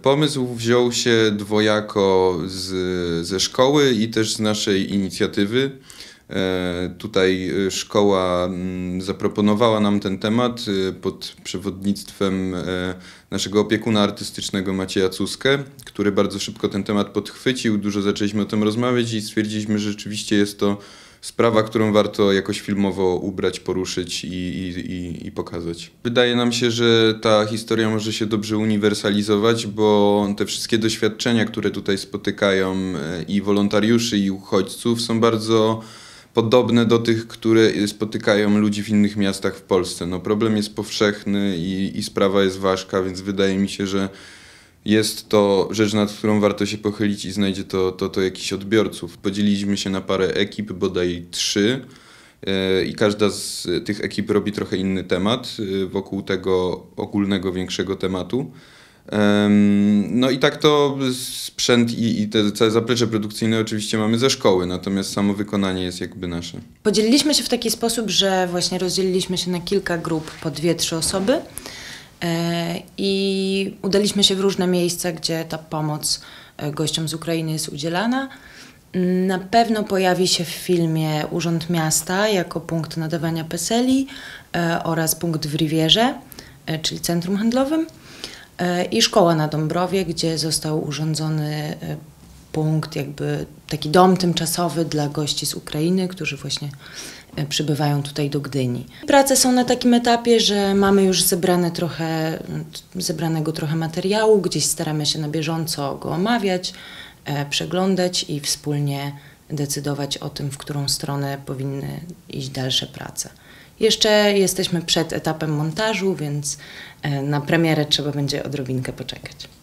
Pomysł wziął się dwojako ze szkoły i też z naszej inicjatywy. Tutaj szkoła zaproponowała nam ten temat pod przewodnictwem naszego opiekuna artystycznego Macieja Cuskę, który bardzo szybko ten temat podchwycił. Dużo zaczęliśmy o tym rozmawiać i stwierdziliśmy, że rzeczywiście jest to sprawa, którą warto jakoś filmowo ubrać, poruszyć i pokazać. Wydaje nam się, że ta historia może się dobrze uniwersalizować, bo te wszystkie doświadczenia, które tutaj spotykają i wolontariuszy, i uchodźców, są bardzo podobne do tych, które spotykają ludzi w innych miastach w Polsce. No, problem jest powszechny i sprawa jest ważka, więc wydaje mi się, że jest to rzecz, nad którą warto się pochylić i znajdzie to jakichś odbiorców. Podzieliliśmy się na parę ekip, bodaj 3, i każda z tych ekip robi trochę inny temat wokół tego ogólnego, większego tematu. No i tak to sprzęt i te całe zaplecze produkcyjne oczywiście mamy ze szkoły, natomiast samo wykonanie jest jakby nasze. Podzieliliśmy się w taki sposób, że właśnie rozdzieliliśmy się na kilka grup po 2-3 osoby i udaliśmy się w różne miejsca, gdzie ta pomoc gościom z Ukrainy jest udzielana. Na pewno pojawi się w filmie Urząd Miasta jako punkt nadawania PESEL-i oraz punkt w Rivierze, czyli centrum handlowym. I szkoła na Dąbrowie, gdzie został urządzony punkt, jakby taki dom tymczasowy dla gości z Ukrainy, którzy właśnie przybywają tutaj do Gdyni. Prace są na takim etapie, że mamy już zebranego trochę materiału, gdzieś staramy się na bieżąco go omawiać, przeglądać i wspólnie decydować o tym, w którą stronę powinny iść dalsze prace. Jeszcze jesteśmy przed etapem montażu, więc na premierę trzeba będzie odrobinkę poczekać.